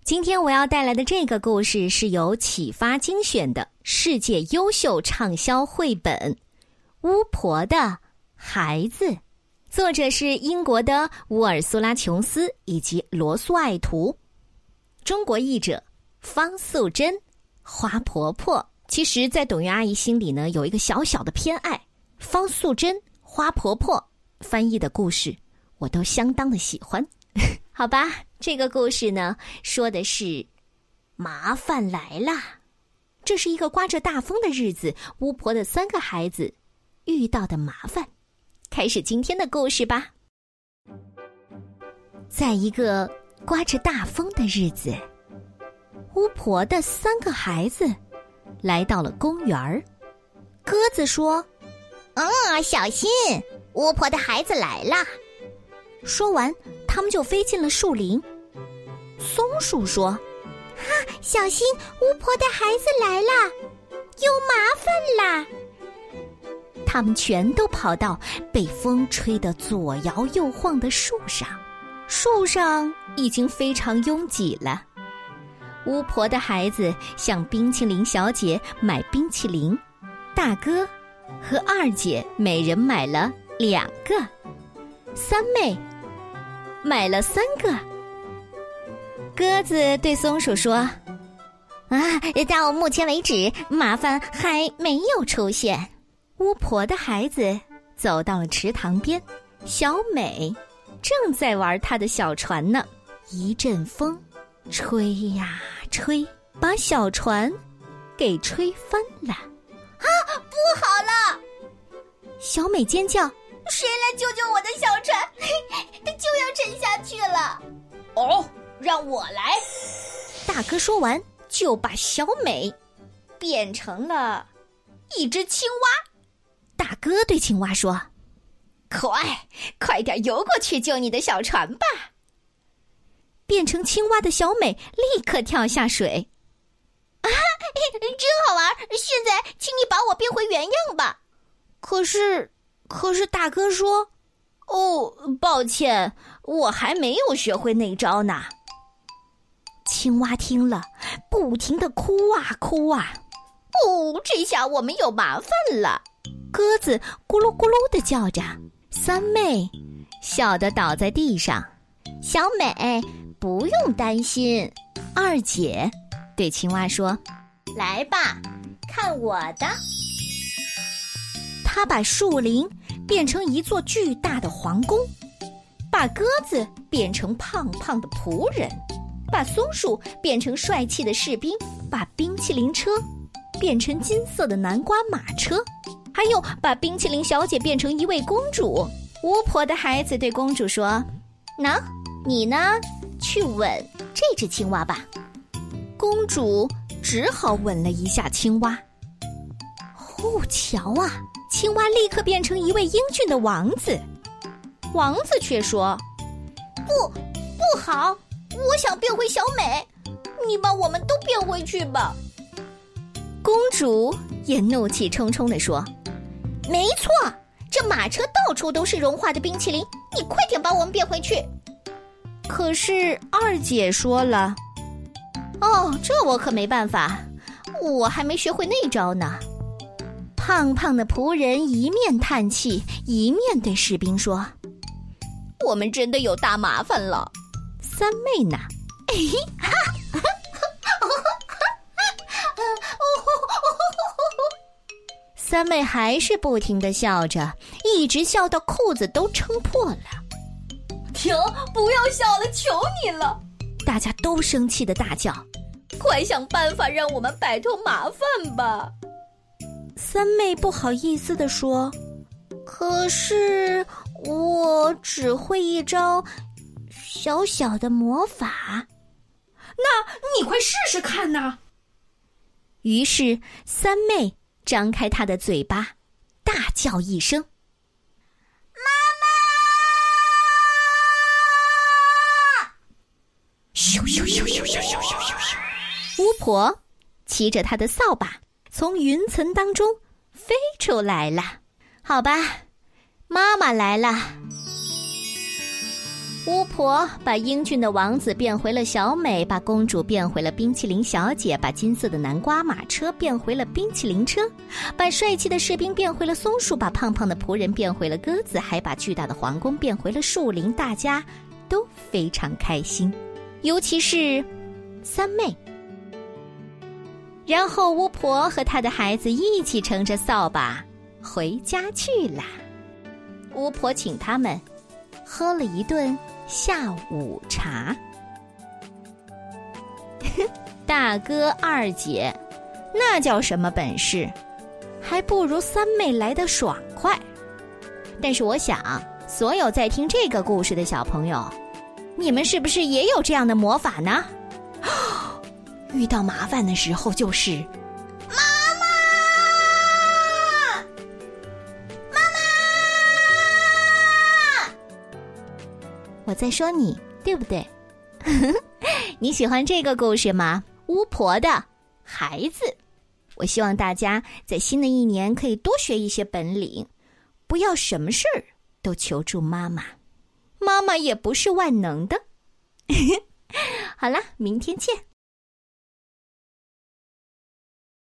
今天我要带来的这个故事是由启发精选的世界优秀畅销绘本《巫婆的孩子》，作者是英国的乌尔苏拉·琼斯以及罗素·爱图，中国译者方素珍。花婆婆其实在董月阿姨心里呢，有一个小小的偏爱，方素珍、花婆婆翻译的故事我都相当的喜欢。好吧，这个故事呢，说的是麻烦来啦。这是一个刮着大风的日子，巫婆的3个孩子遇到的麻烦。开始今天的故事吧。在一个刮着大风的日子，巫婆的3个孩子来到了公园儿。鸽子说：“ 小心，巫婆的孩子来啦！” 说完，他们就飞进了树林。松鼠说：“ 小心，巫婆的孩子来啦，有麻烦啦！” 他们全都跑到被风吹得左摇右晃的树上，树上已经非常拥挤了。巫婆的孩子向冰淇淋小姐买冰淇淋，大哥和二姐每人买了2个，三妹买了3个。鸽子对松鼠说：“ 到目前为止，麻烦还没有出现。” 巫婆的孩子走到了池塘边，小美正在玩她的小船呢。一阵风吹呀吹，把小船给吹翻了。 不好了！ 小美尖叫：“ 谁来救救我的小船？它就要沉下去了！”让我来！ 大哥说完，就把小美变成了一只青蛙。大哥对青蛙说：“快点游过去救你的小船吧！”变成青蛙的小美立刻跳下水。 真好玩！现在请你把我变回原样吧。 可是大哥说：“抱歉，我还没有学会那招呢。”青蛙听了，不停地哭啊哭啊。这下我们有麻烦了。鸽子咕噜咕噜地叫着，三妹笑得倒在地上。 小美，不用担心。 二姐对青蛙说：“ 来吧，看我的。” 她把树林变成一座巨大的皇宫，把鸽子变成胖胖的仆人，把松鼠变成帅气的士兵，把冰淇淋车变成金色的南瓜马车，还有把冰淇淋小姐变成一位公主。巫婆的孩子对公主说：“ 你呢，去吻这只青蛙吧。” 公主只好吻了一下青蛙。瞧啊，青蛙立刻变成一位英俊的王子。王子却说：“ 不好，我想变回小美，你把我们都变回去吧。” 公主也怒气冲冲地说：“ 没错，这马车到处都是融化的冰淇淋，你快点把我们变回去。” 可是二姐说了：“这我可没办法，我还没学会那招呢。”胖胖的仆人一面叹气，一面对士兵说：“我们真的有大麻烦了。”三妹呢？三妹还是不停地笑着，一直笑到裤子都撑破了。 停，不要笑了，求你了！ 大家都生气地大叫：“ 快想办法让我们摆脱麻烦吧！” 三妹不好意思地说：“可是我只会一招小小的魔法。” 那你快试试看呐！ 于是三妹张开她的嘴巴，大叫一声：“ 妈妈！” 咻咻咻咻咻咻咻咻！巫婆骑着她的扫把从云层当中飞出来了。好吧，妈妈来了。 巫婆把英俊的王子变回了小美，把公主变回了冰淇淋小姐，把金色的南瓜马车变回了冰淇淋车，把帅气的士兵变回了松鼠，把胖胖的仆人变回了鸽子，还把巨大的皇宫变回了树林。大家都非常开心，尤其是三妹。然后巫婆和她的孩子一起乘着扫把回家去了。巫婆请他们喝了一顿下午茶。大哥二姐那叫什么本事，还不如三妹来得爽快。但是我想，所有在听这个故事的小朋友，你们是不是也有这样的魔法呢？遇到麻烦的时候就是妈妈，妈妈， 我在说你，对不对？你喜欢这个故事吗？巫婆的孩子。我希望大家在新的一年可以多学一些本领，不要什么事儿都求助妈妈，妈妈也不是万能的。好了，明天见。